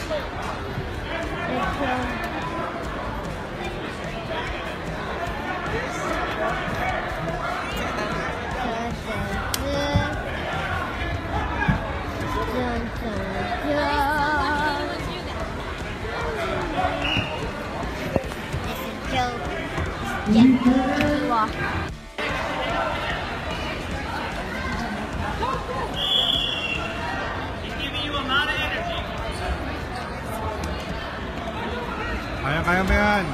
Kaya mo yan.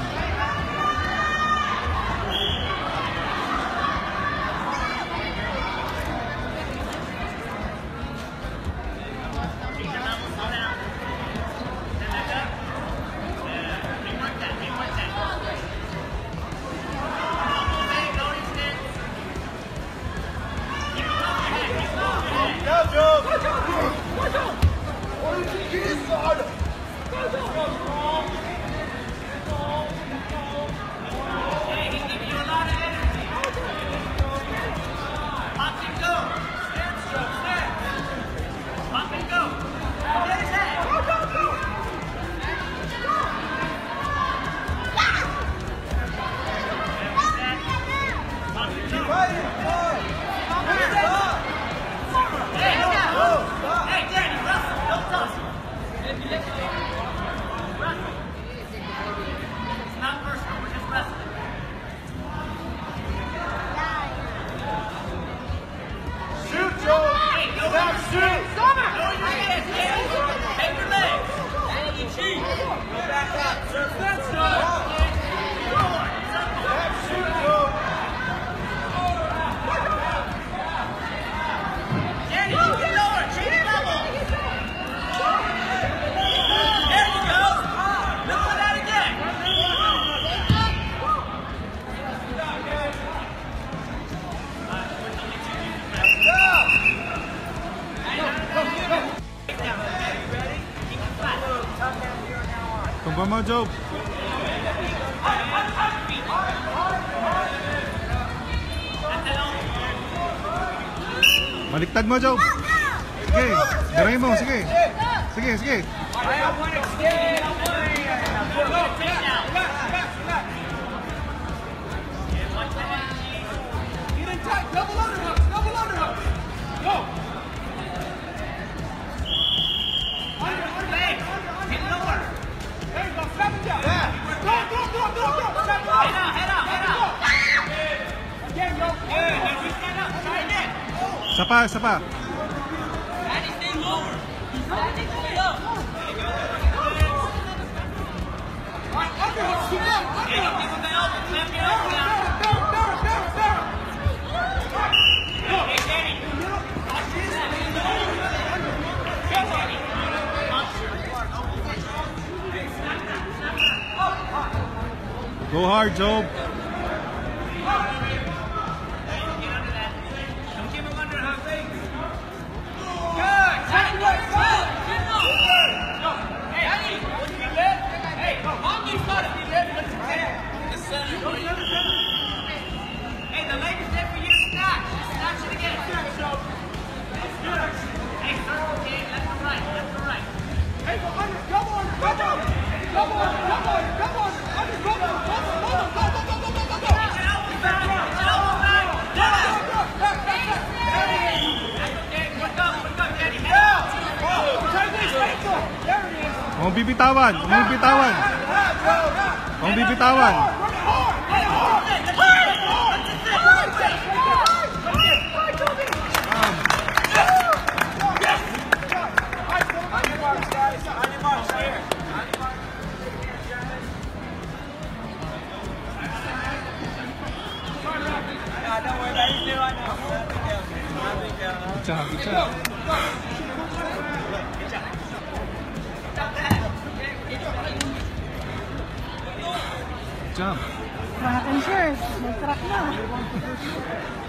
Tumba mo, Job. Baliktad mo, Job. Sige, garay mo, sige. Sige, sige. Sapa, sapa. Go hard, Job. Hey, the leg is there for you to snatch. Snatch it again. Hey, circle, okay, left to right, left to right. Hey, go under, come on, come on, come on, come on, come on, under, go, go, go, go, go, go, go, go, go, go, go. Get your elbow back, get your elbow back. Get it. That's okay, look up, Daddy. Head out. There it is. Huwag bibitawan, huwag bibitawan. Huwag bibitawan. Good job, good job. Good job. Mga ka-insurance, may truck na.